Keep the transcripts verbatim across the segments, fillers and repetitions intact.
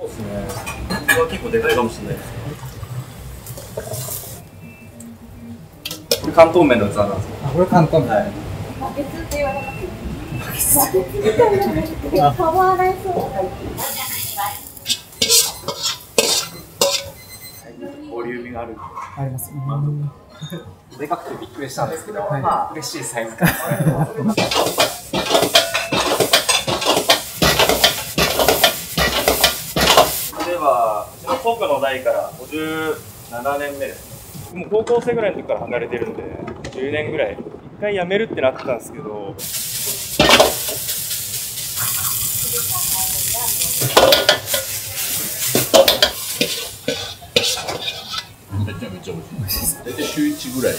ですね。これは結構でかいかもしれないです。これ関東麺の器なんですか。 あ、これ関東麺。はい。 バケツって言われます。バケツ。バケツみたいなので、パワーライスを到着します。 ボリュームがある。 あります。 でかくてびっくりしたんですけど、 はい、 まあ嬉しいサイズ感ですね。 例えばうちの祖父の代からごじゅうななねんめですね。もう高校生ぐらいの時から離れてるんでじゅうねんぐらい。一回辞めるってなってたんですけど、 めちゃめちゃ美味しい。大体週いちぐらい。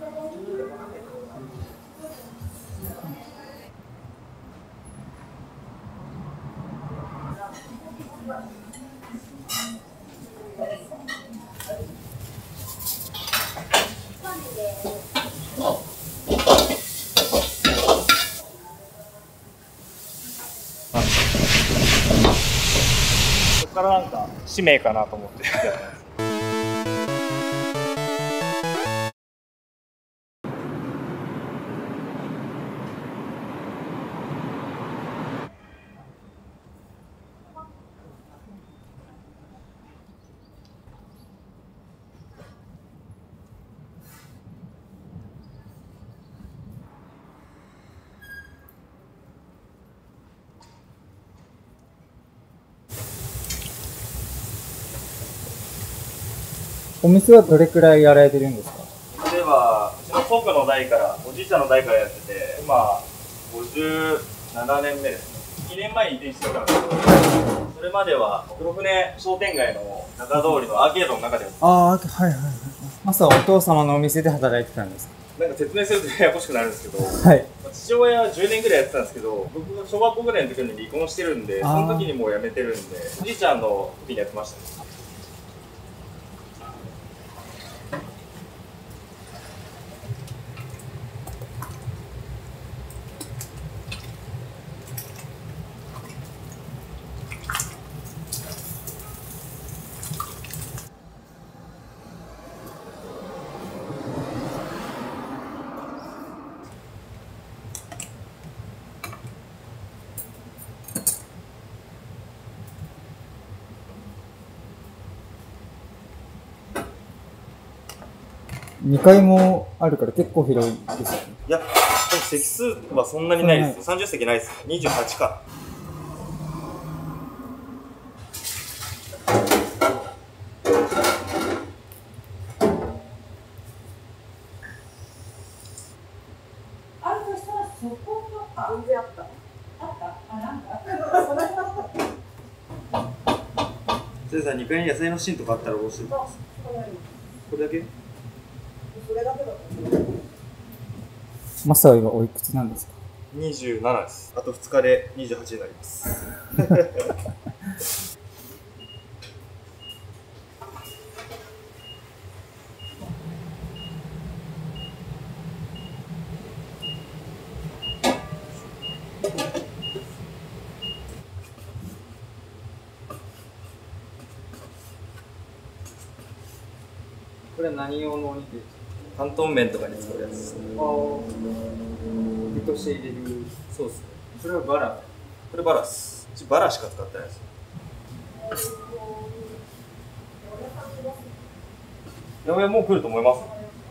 そこからなんか使命かなと思ってやってます。 お店はどれくらいやられてるんですか。 例えばうちの祖父の代からおじいちゃんの代からやってて、今ごじゅうななねんめですね。にねんまえに移転してたんですけど、それまでは黒船商店街の中通りのアーケードの中でやってた。 ああ、はいはいはい。まさかお父様のお店で働いてたんですか。 なんか説明するとややこしくなるんですけど、 はい。 父親はじゅうねんぐらいやってたんですけど、僕が小学校ぐらいの時に離婚してるんで、その時にもう辞めてるんで、おじいちゃんの時にやってましたね。 にかいもあるから結構広いですよね。 いや、でも席数はそんなにないです。さんじゅっせきないです。にじゅうはちか。 あるとしたらそこが全然あった。あった。あ、なんか。 先生さん、にかいに野菜の芯とかあったらどうしてます？これだけ？ それだけだと。 マサは今おいくつなんですか。 にじゅうななです。あとふつかでにじゅうはちになります。 これは何用のお肉ですか。 担々麺とかに使うやつですね。 ああ。具として入れる。 そうですね。 それはバラ。 これバラです。うちバラしか使ってないです。八百屋もう来ると思います。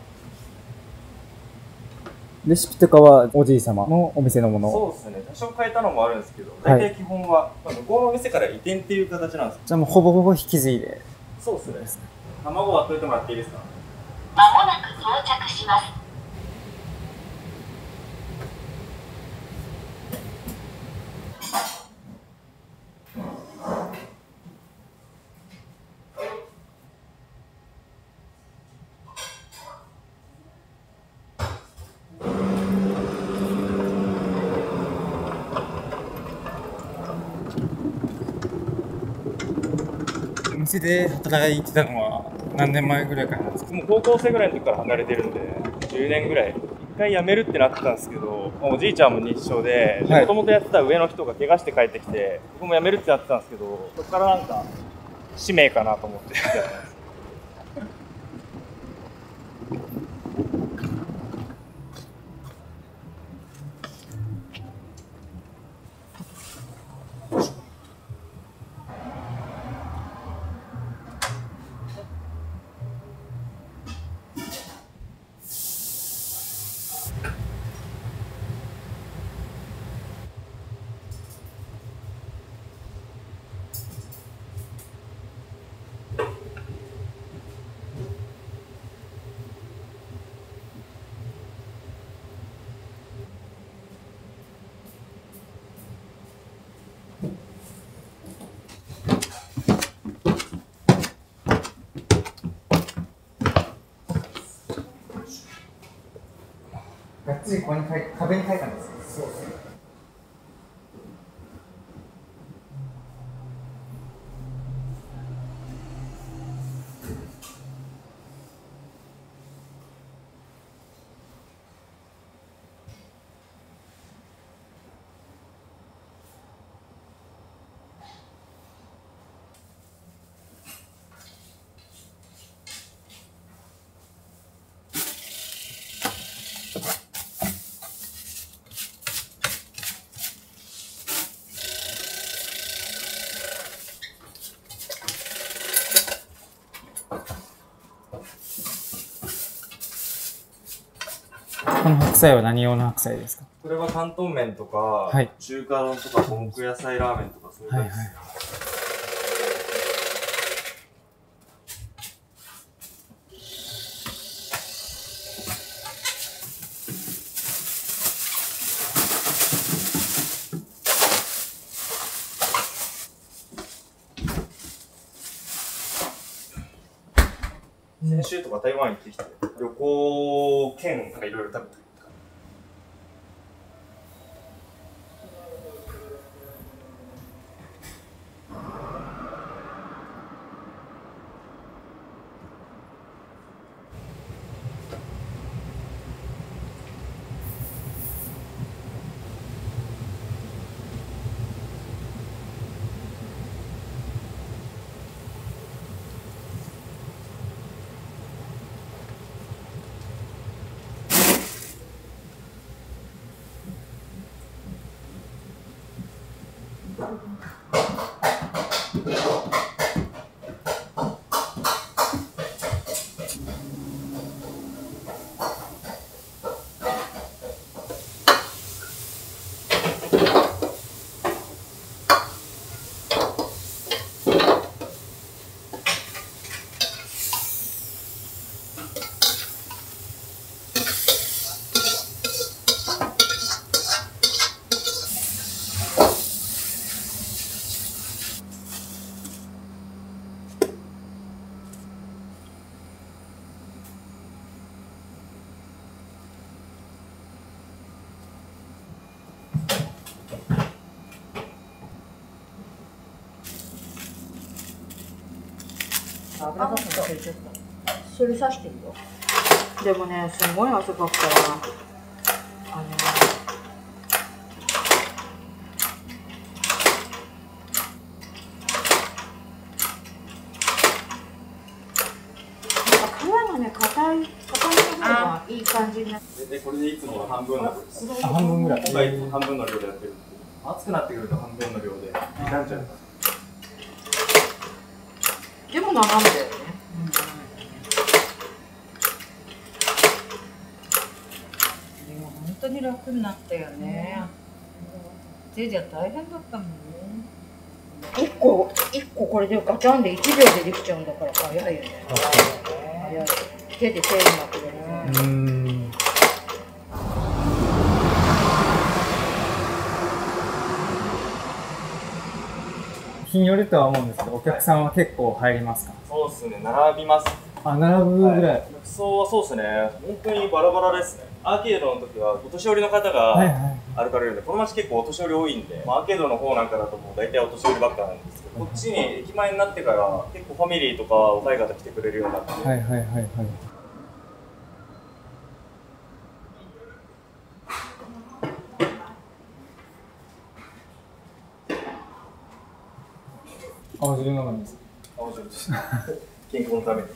レシピとかはおじい様のお店のもの。 そうですね。多少変えたのもあるんですけど、大体基本は、はい、向こうのお店から移転っていう形なんです。 じゃあもうほぼほぼ引き継いで。 そうですね。卵割っといてもらっていいですか。 まもなく到着します。 お店で働いてたのは何年前ぐらいからなんですか。 もう高校生ぐらいの時から離れてるんでじゅうねんぐらい。一回辞めるってなってたんですけど、おじいちゃんも認知症でもともとやってた上の人が怪我して帰ってきて、僕も辞めるってなってたんですけど、そこからなんか使命かなと思ってやってます。 がっつりここに書い壁に書いたんです。そうですね。 この白菜は何用の白菜ですか？ これは担々麺とか、 はい、 中華丼とか五目野菜ラーメンとかそういうやつ。はいはい。先週とか台湾行ってきて、旅行兼なんかいろいろ食べてる。 油がついちゃった。それ刺してるよ。でもね、すごい汗かくから、あの皮がね、硬い、硬いの方がいい感じになって。 で、これでいつもの半分の量です。 あ、半分ぐらい。 今回半分の量でやってる。熱くなってくると半分の量で傷んじゃう。 でも斜めだよね。でも本当に楽になったよね。手じゃ大変だったもんね。一個一個これでガチャンで一秒でできちゃうんだから早いよね。早い。手で手になってるね。うん。 日によるとは思うんですけど、お客さんは結構入りますか？ そうですね、並びます。 あ、並ぶぐらい。はい、 客層はそうですね、本当にバラバラですね。アーケードの時はお年寄りの方が歩かれるんで、この街結構お年寄り多いんで、まあ、アーケードの方なんかだともう大体お年寄りばっかなんですけど、こっちに駅前になってから結構ファミリーとか若い方来てくれるようになって。はいはいはいはい。 青汁飲むんですか？ もちろんです。健康のために。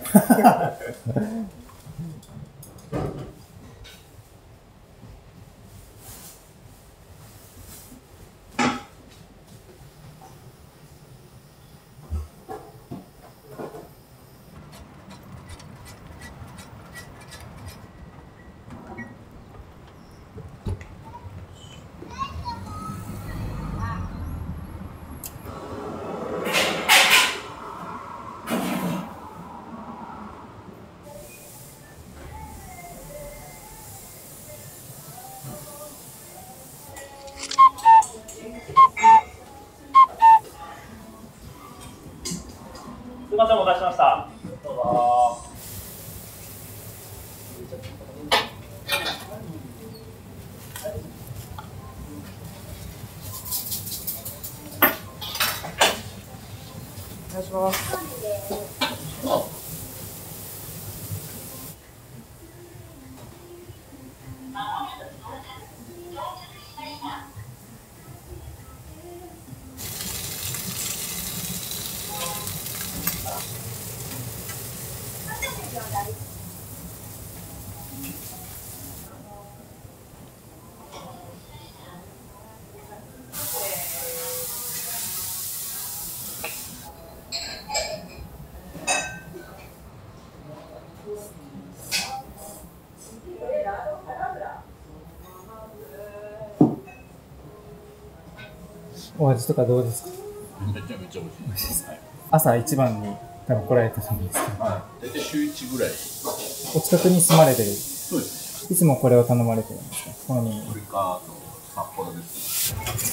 すみません、お待たせしました。どうぞ。 お願いします。 お味とかどうですか？ めちゃめちゃ美味しいです。はい、 朝一番に多分来られたと思うんですけど、 はい、大体週一ぐらい。 お近くに住まれてる？ そうです。 いつもこれを頼まれてるんですか？このメニュー。 これかと札幌です。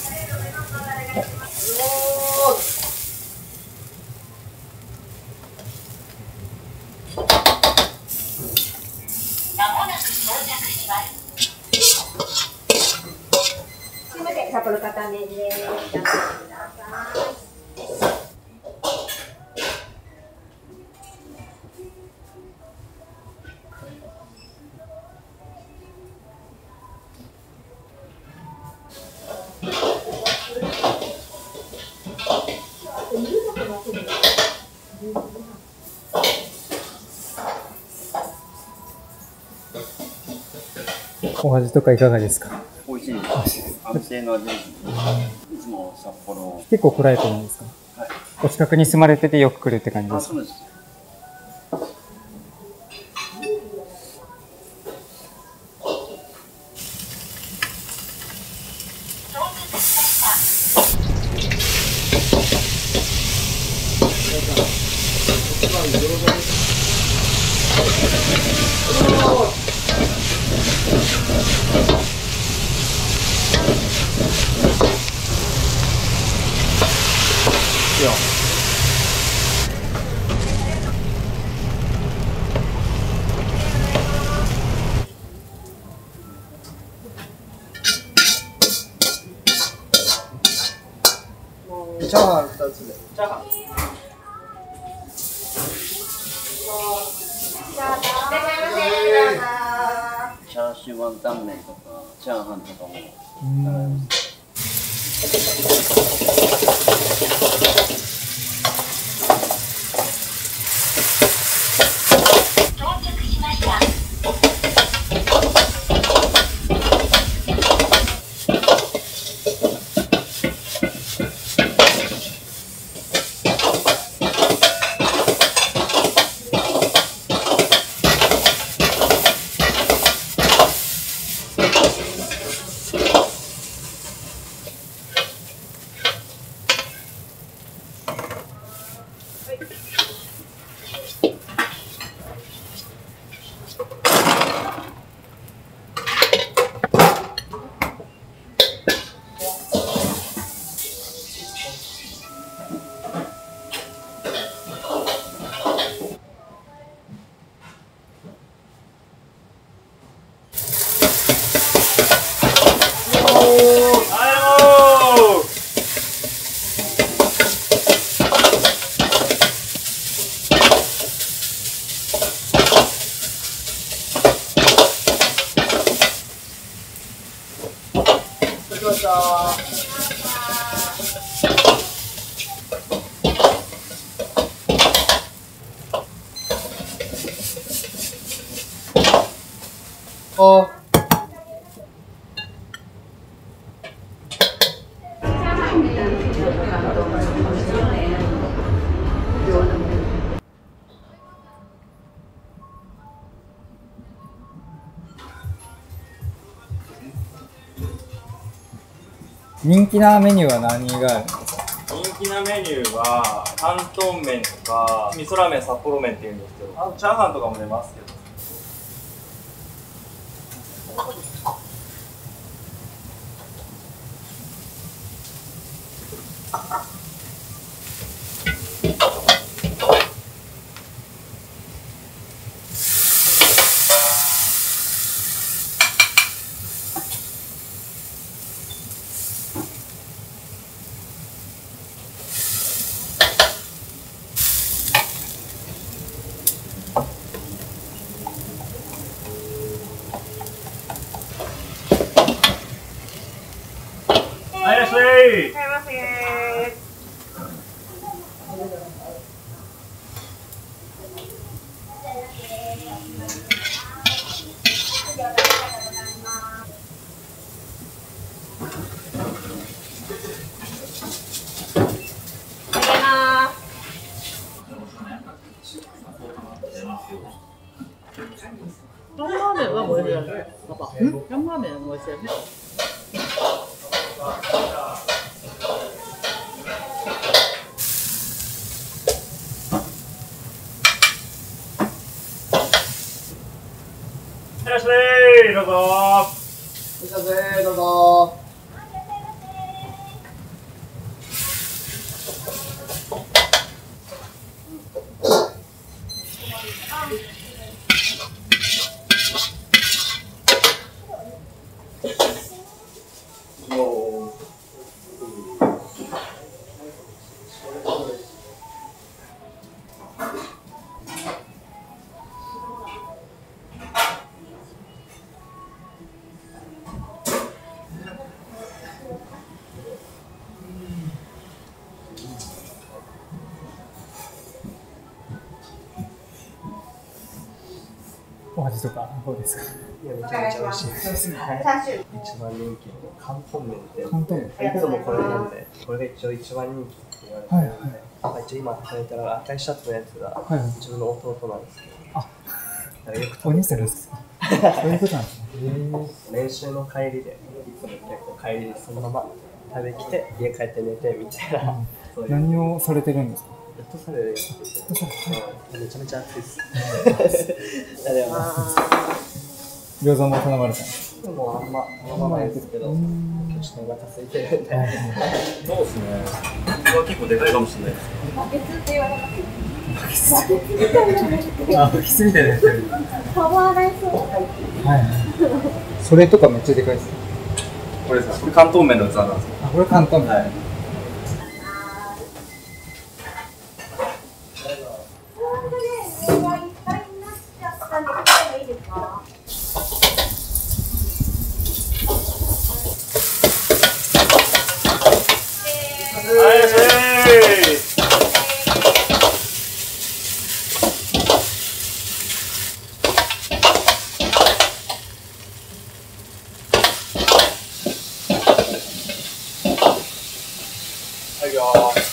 まもなく到着します。すみません、札幌片面です。頑張ってください。 お味とかいかがですか？ 美味しいです。安定の味です。いつも札幌。 結構来られてるんですか？はい。お近くに住まれててよく来るって感じですか？ そうです。 チャーハンふたつで。 チャーハン。 チャーシューワンタン麺とかチャーハンとかも。 うん。 到着しました。 あ人気なメニューは何があるんですか？ 人気なメニューは担々麺とか味噌ラーメン、札幌麺っていうんですけど、あとチャーハンとかも出ますけど。はい、いらっしゃい。 いらっしゃいませ。 汤拉面は美味しいね。パパ。湯拉面は美味しいね。 いらっしゃい、どうぞ。 いらっしゃい、どうぞ。 お味とかどうですか？ いや、めちゃめちゃ美味しいです。一番人気の関東麺って、 関東麺いつもこれなんで、これが一応一番人気って言われてるので、まあ、一応今食べたら赤いシャツのやつがはいはい自分の弟なんですけど、 あ、 だからよくお兄食べてるさんですか？そういうことなんですね。 練習の帰りで、いつも結構帰りでそのまま食べきて、家帰って寝てみたいな、そういう。 何をされてるんですか？ フットサルやってて、 フットサルうんめちゃめちゃ暑いです。ありがとうございます。 餃子も頼まれたんですか？ もうあんま頼まないですけど、今日ちょっとお腹空いてるんで。 そうですね。僕は結構でかいかもしれないです。 バケツって言われますよ。 バケツみたいなのあ、バケツみたいなやつ。 パワーライス。 はいはい。それとかめっちゃでかいです。 これですか？これ関東麺の器なんですよ。 あ、これ簡単だ。はい。 はい、いらっしゃい。はいよ。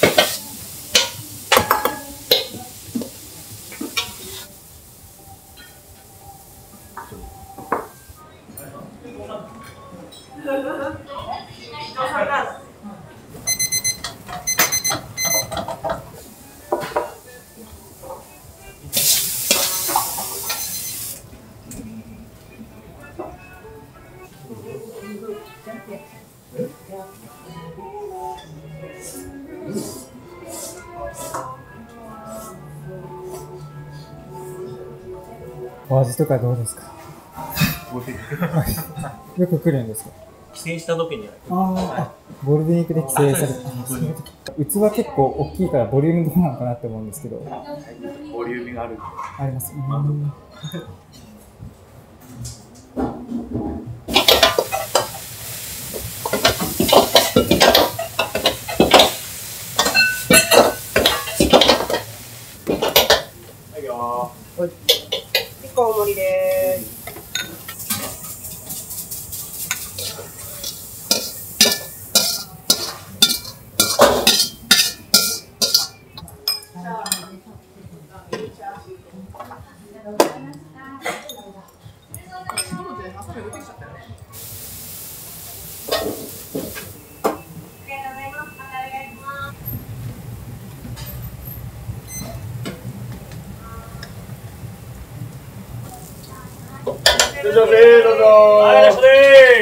お味とかどうですか？よく来るんですか？ 帰省した時に。 あーあ、ゴールデンウィークで帰省されて、あ、そういう時。器結構大きいからボリュームどうなのかなって思うんですけど。 ボリュームがあるんで。 あります。うん。 はいよ。 一個大盛りでーす。 いらっしゃいませ、どうぞ。はい、いらっしゃい。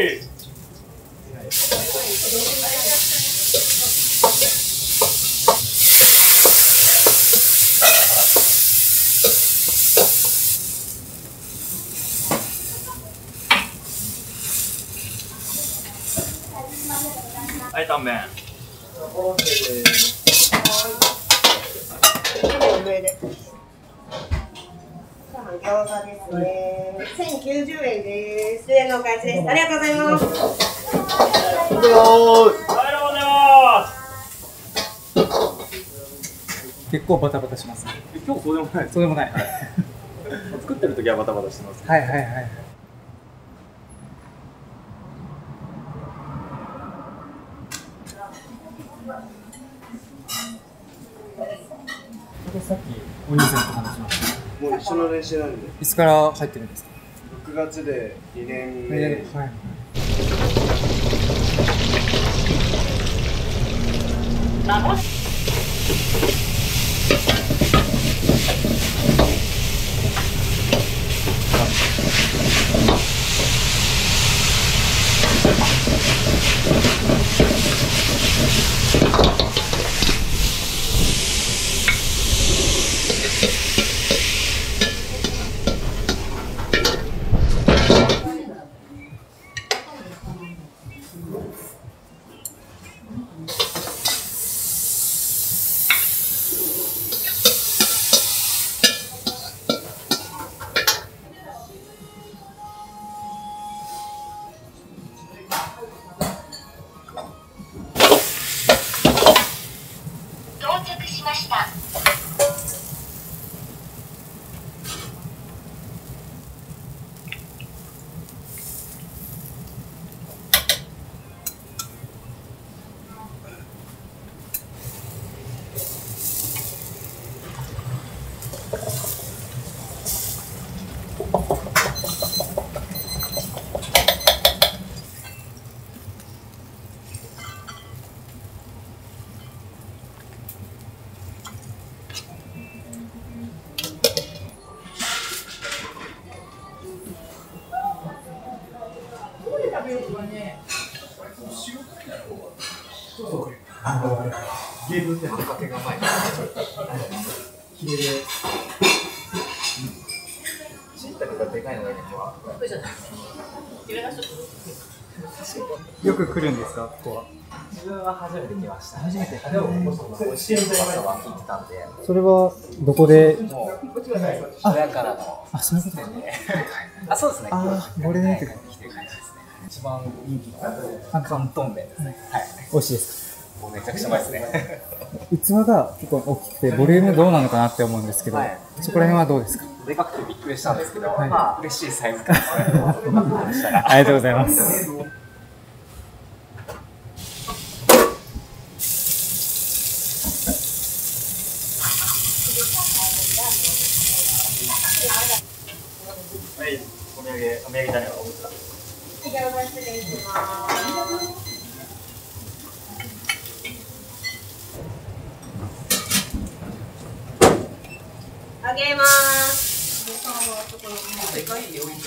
はい、タンメン。 上で。餃子ですね。千九十円です。じゅうえんのお返しです。ありがとうございます。 ありがとうございます。 結構バタバタします。 今日そうでもない。 そうでもない。 作ってる時はバタバタしてます。 はいはいはい。さっきお兄さんと話しました。 もう一緒の練習なんで。 いつから入ってるんですか？ ろくがつでにねんめ。 はい。 到着しました。 ゲームってかけが甘い。きれいで。しいたけがでかいのがいいね。 よく来るんですか、ここは？ 自分は初めて来ました。初めて。でも、美味しい噂は聞いてたんで。 それはどこで？ もう、親からの。 あ、そういうことね。 あ、そうですね。 あ、ゴールデンウィーク。 来てる感じですね。一番人気の広東麺ですね。はい。 美味しいですか？ もうめちゃくちゃうまいですね。 器が結構大きくてボリュームどうなのかなって思うんですけど、はい、そこら辺はどうですか？ でかくてびっくりしたんですけど、 はい、 まあ嬉しいサイズ感ですね。 ありがとうございます。 はい、お土産、お土産だね。 失礼します。あげます。 でかいよ、置いて。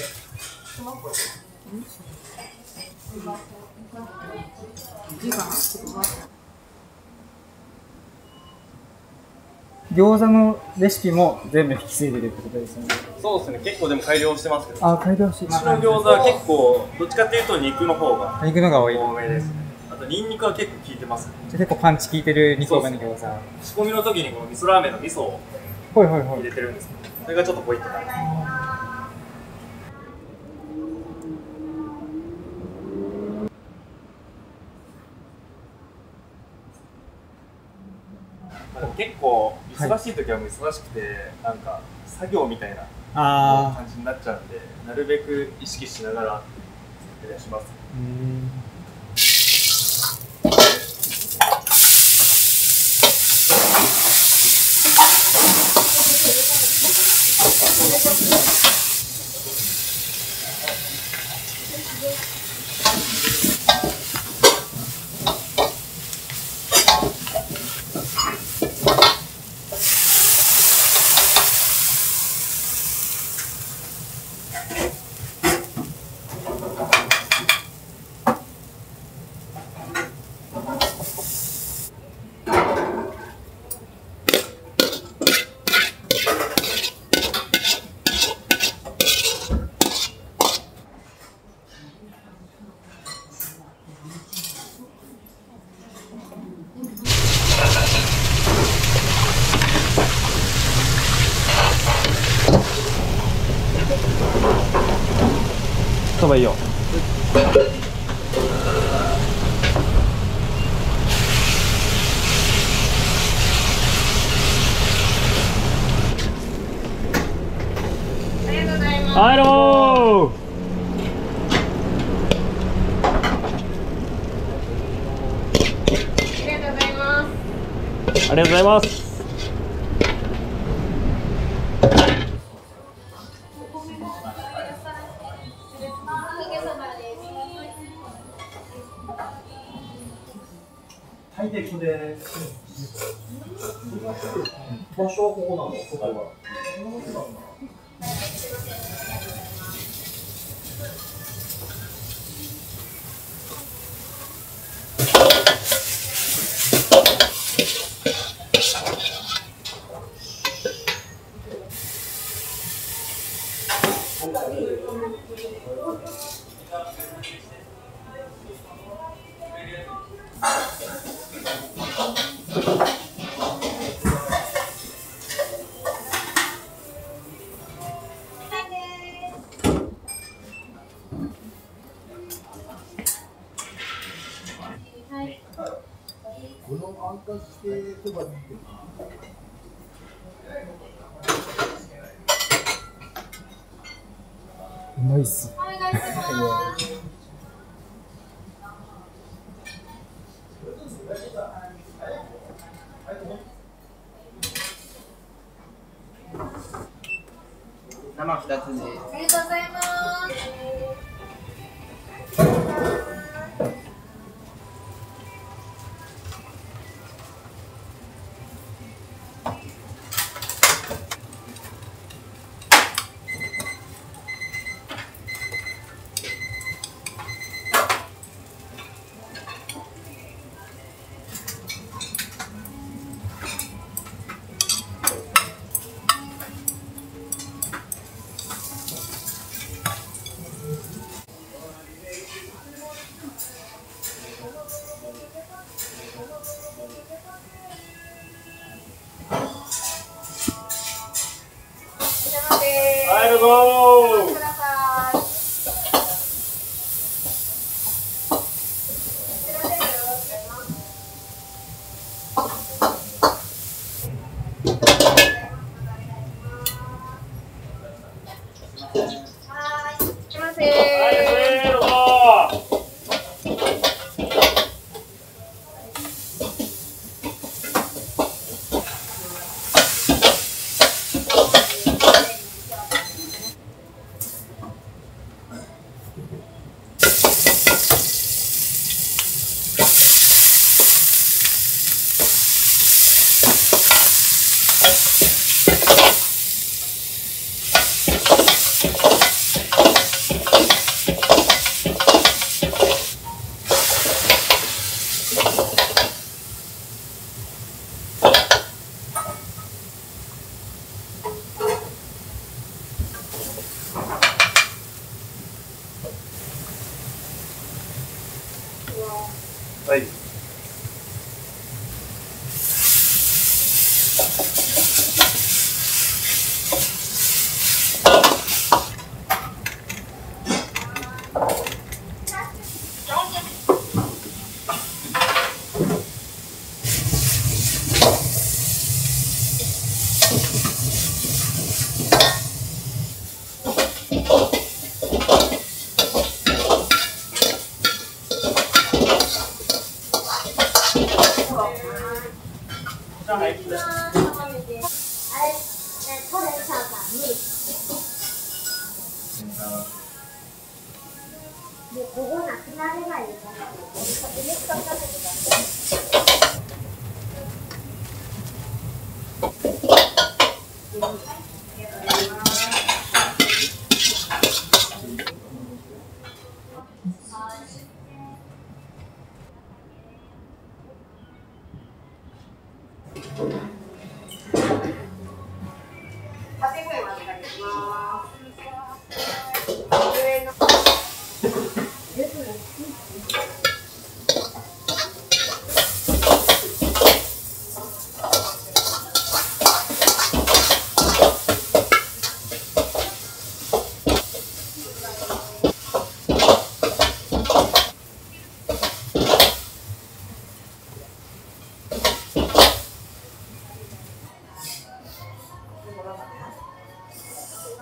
餃子のレシピも全部引き継いでるってことですよね。 そうですね、結構でも改良してますけど。 あ、改良して。 うちの餃子は結構どっちかっていうと肉の方が肉のが多い。 多めです。あとニンニクは結構効いてます。 結構パンチ効いてるにこめの餃子。 仕込みの時にこの味噌ラーメンの味噌を入れてるんですけど、それがちょっとポイントかな。でも結構忙しい時はもう忙しくて、はい、なんか作業みたいな感じになっちゃうんで、なるべく意識しながら作ったりします。うんそばいいよ。 ハロー。 ありがとうございます。 大抵これ、場所はここなの？そこは。 このあんかけそばってうまいっす。 お願いします。 生二つで。 ありがとうございます。 はい、どうぞ。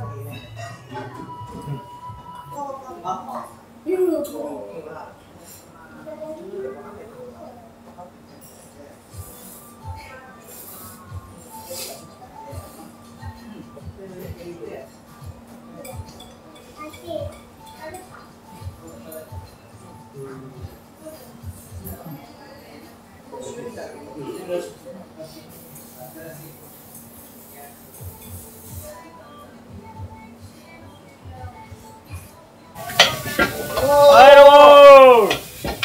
帰ろう。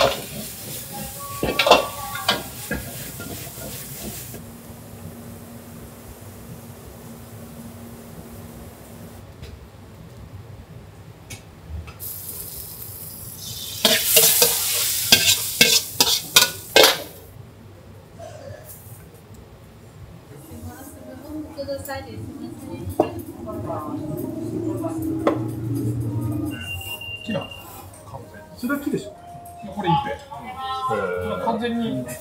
くださいです。 木なの？完全に。それは木でしょ。これ一辺。完全に。い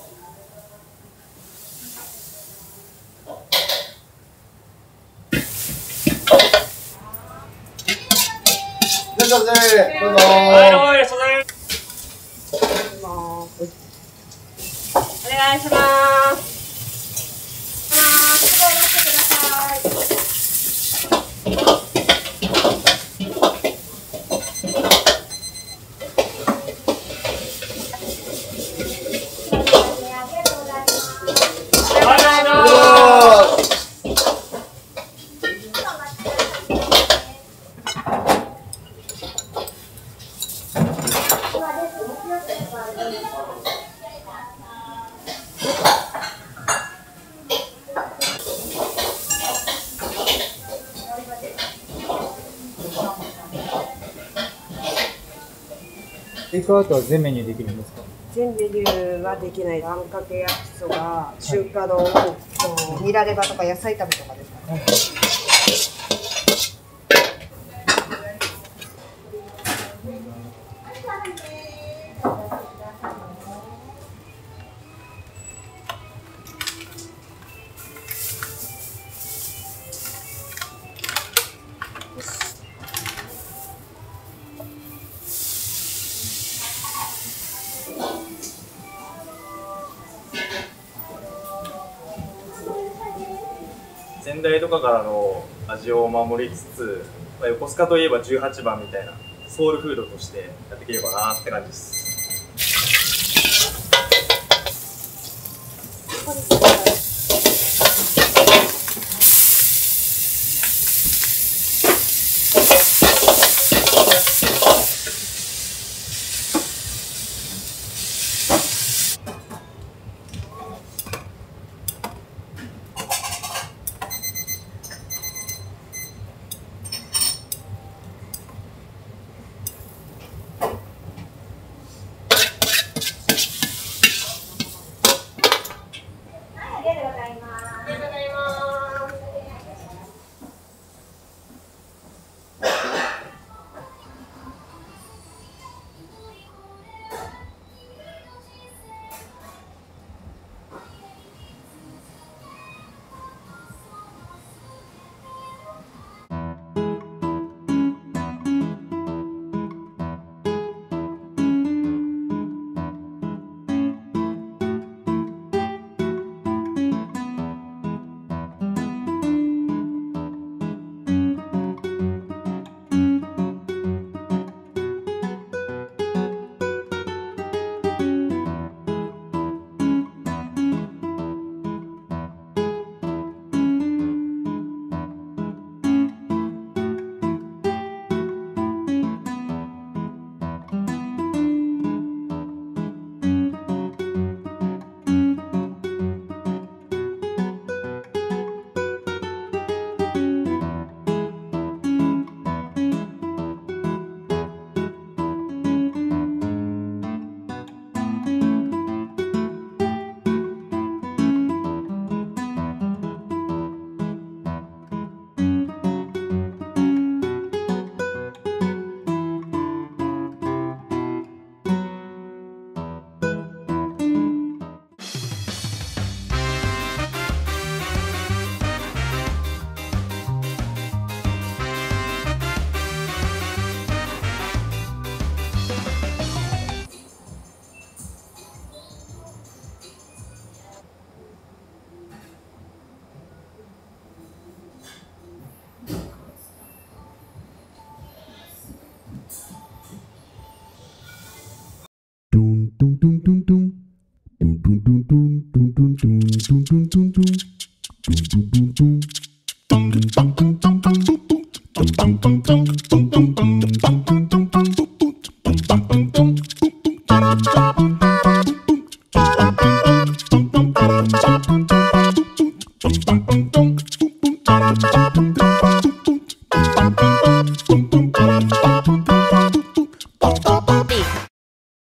らっしゃいませ。どうぞ。 はい、どうもいらっしゃいませ。 お願いします。 テイクアウトは全メニューできるんですか？ 全メニューはできない。あんかけ焼きそば、中華丼、ニラレバとか野菜炒めとかですかね。 先代とかからの味を守りつつ、まあ、横須賀といえばじゅうはちばんみたいなソウルフードとしてやっていければなって感じです。 Dum dum